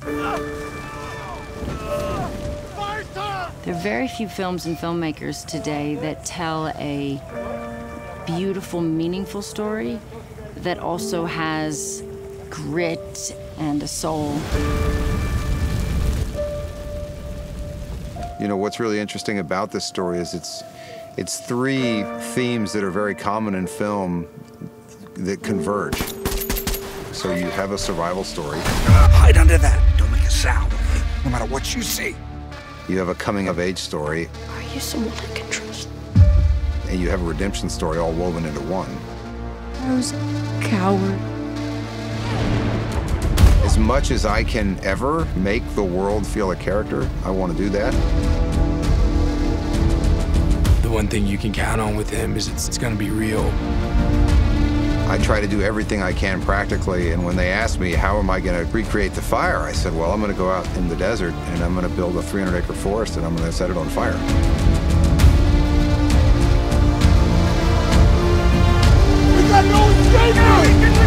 There are very few films and filmmakers today that tell a beautiful, meaningful story that also has grit and a soul. You know, what's really interesting about this story is it's three themes that are very common in film that converge. So you have a survival story. Hide under that. Don't make a sound, no matter what you see. You have a coming-of-age story. Are you someone I can trust? And you have a redemption story all woven into one. I was a coward. As much as I can ever make the world feel a character, I want to do that. The one thing you can count on with him is it's going to be real. I try to do everything I can practically, and when they asked me, how am I going to recreate the fire? I said, well, I'm going to go out in the desert, and I'm going to build a 300-acre forest, and I'm going to set it on fire. We got no escape now!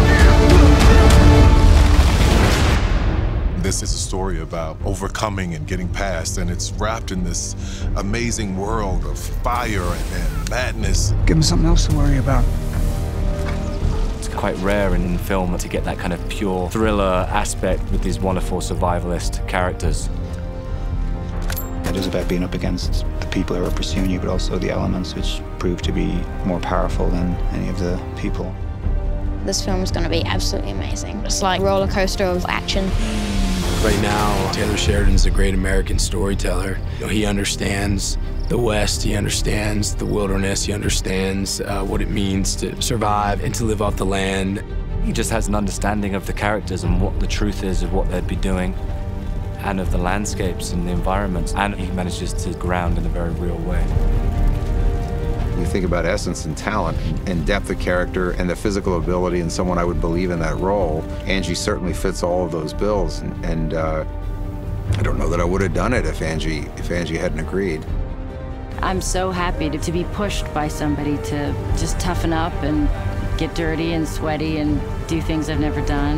This is a story about overcoming and getting past, and it's wrapped in this amazing world of fire and madness. Give him something else to worry about. It's quite rare in film to get that kind of pure thriller aspect with these wonderful survivalist characters. It is about being up against the people who are pursuing you, but also the elements which prove to be more powerful than any of the people. This film is going to be absolutely amazing. It's like a roller coaster of action. Right now, Taylor Sheridan's a great American storyteller. You know, he understands the West, he understands the wilderness, he understands what it means to survive and to live off the land. He just has an understanding of the characters and what the truth is of what they'd be doing, and of the landscapes and the environments, and he manages to ground in a very real way. You think about essence and talent and depth of character and the physical ability and someone I would believe in that role. Angie certainly fits all of those bills, and I don't know that I would have done it if Angie hadn't agreed. I'm so happy to be pushed by somebody to just toughen up and get dirty and sweaty and do things I've never done.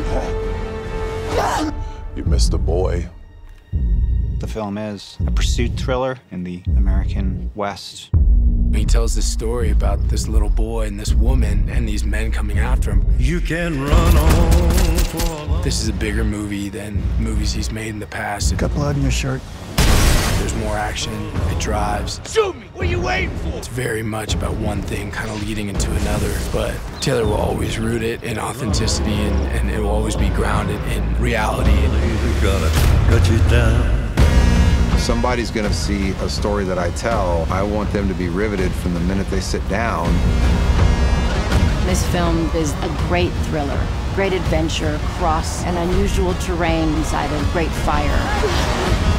You missed a boy. The film is a pursuit thriller in the American West. He tells this story about this little boy and this woman and these men coming after him. You can run on for This is a bigger movie than movies he's made in the past. Got blood in your shirt. There's more action, it drives. Shoot me! What are you waiting for? It's very much about one thing kind of leading into another, but Taylor will always root it in authenticity, and it will always be grounded in reality. gotta cut you down. Somebody's going to see a story that I tell. I want them to be riveted from the minute they sit down. This film is a great thriller, great adventure across an unusual terrain inside a great fire.